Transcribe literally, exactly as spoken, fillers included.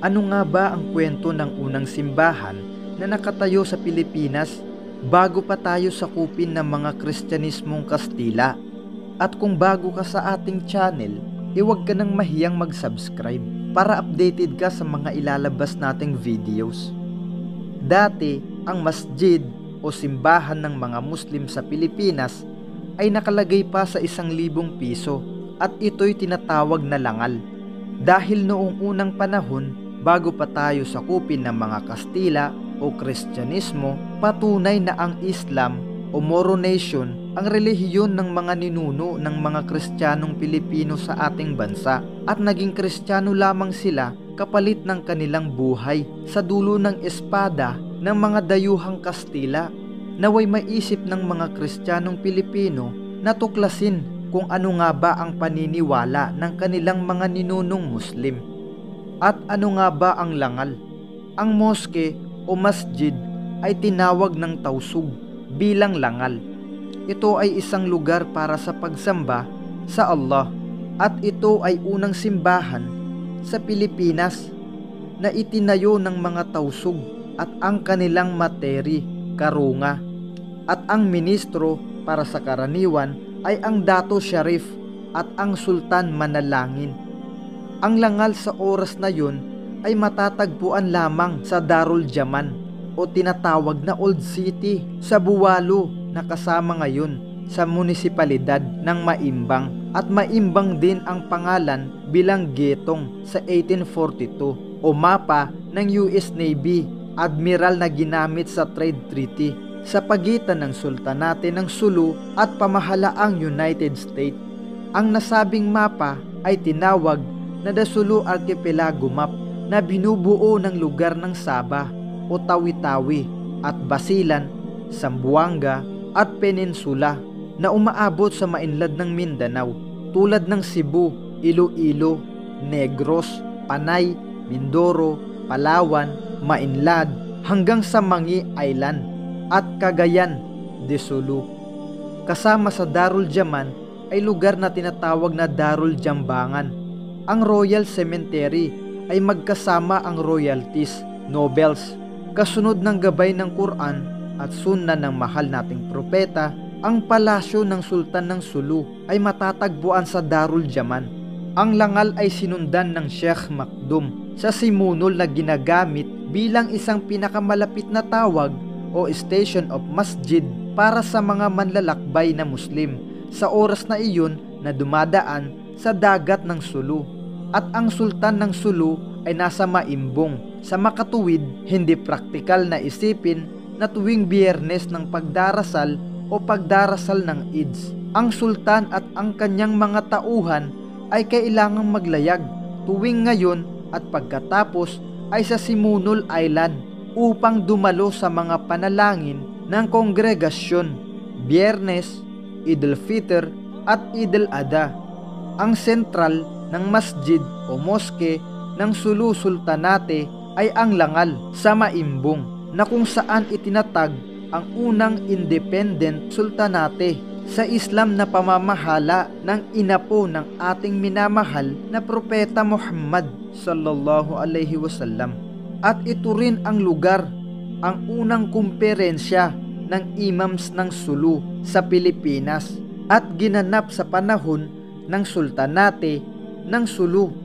Ano nga ba ang kwento ng unang simbahan na nakatayo sa Pilipinas bago pa tayo sakupin ng mga Kristyanismong Kastila? At kung bago ka sa ating channel, iwag ka nang mahiyang mag-subscribe para updated ka sa mga ilalabas nating videos. Dati, ang masjid o simbahan ng mga Muslim sa Pilipinas ay nakalagay pa sa isang libong piso at ito'y tinatawag na langal. Dahil noong unang panahon, bago pa tayo sakupin ng mga Kastila o Kristyanismo, patunay na ang Islam o Moro Nation ang relihiyon ng mga ninuno ng mga Kristiyanong Pilipino sa ating bansa, at naging Kristiyano lamang sila kapalit ng kanilang buhay sa dulo ng espada ng mga dayuhang Kastila. Naway maisip ng mga Kristiyanong Pilipino na tuklasin kung ano nga ba ang paniniwala ng kanilang mga ninunong Muslim. At ano nga ba ang langal? Ang moske o masjid ay tinawag ng tausug bilang langal. Ito ay isang lugar para sa pagsamba sa Allah, at ito ay unang simbahan sa Pilipinas na itinayo ng mga tausug at ang kanilang materi, karunga, at ang ministro para sa karaniwan ay ang Dato Sharif at ang Sultan Manalangin. Ang langal sa oras na yun ay matatagpuan lamang sa Darul Jaman o tinatawag na Old City sa Buwalo na kasama ngayon sa munisipalidad ng Maimbang, at Maimbang din ang pangalan bilang getong sa eighteen forty-two o mapa ng U S Navy Admiral na ginamit sa trade treaty sa pagitan ng Sultanate ng Sulu at pamahalaang United States. Ang nasabing mapa ay tinawag na The Sulu Archipelago Map na binubuo ng lugar ng Sabah o Tawi-Tawi at Basilan, Zamboanga at Peninsula na umaabot sa mainland ng Mindanao tulad ng Cebu, Iloilo, Negros, Panay, Mindoro, Palawan, Mainlad hanggang sa Mangi Island at Cagayan de Sulu. Kasama sa Darul Jaman ay lugar na tinatawag na Darul Jambangan. Ang Royal Cemetery ay magkasama ang royalties, nobles, kasunod ng gabay ng Quran at sunna ng mahal nating propeta. Ang palasyo ng Sultan ng Sulu ay matatagpuan sa Darul Jaman. Ang langal ay sinundan ng Sheikh Makdum sa simunol na ginagamit bilang isang pinakamalapit na tawag o station of masjid para sa mga manlalakbay na Muslim sa oras na iyon na dumadaan sa dagat ng Sulu. At ang Sultan ng Sulu ay nasa Maimbong. Sa makatuwid, hindi praktikal na isipin na tuwing Biyernes ng pagdarasal o pagdarasal ng Eids, ang Sultan at ang kanyang mga tauhan ay kailangang maglayag tuwing ngayon at pagkatapos ay sa Simunol Island upang dumalo sa mga panalangin ng kongregasyon, Biyernes, Idul Fitr at Idul Adha. Ang sentral ng masjid o moske ng Sulu Sultanate ay ang langal sa Maimbong, na kung saan itinatag ang unang independent sultanate sa Islam na pamamahala ng inapo ng ating minamahal na Propeta Muhammad sallallahu alaihi wasallam. At ito rin ang lugar, ang unang kumperensya ng imams ng Sulu sa Pilipinas at ginanap sa panahon ng Sultanate ng Sulu